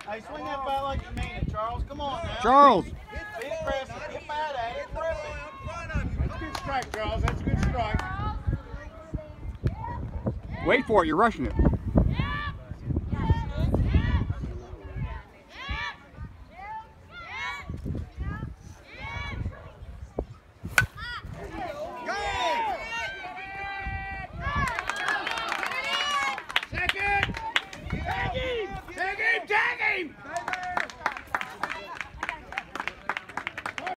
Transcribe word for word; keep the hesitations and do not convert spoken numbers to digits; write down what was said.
Hey, swing that bat like you mean it, Charles. Come on now. Charles. Be aggressive. Get mad at it. Aggressive. That's a good strike, Charles. That's a good strike. Wait for it. You're rushing it.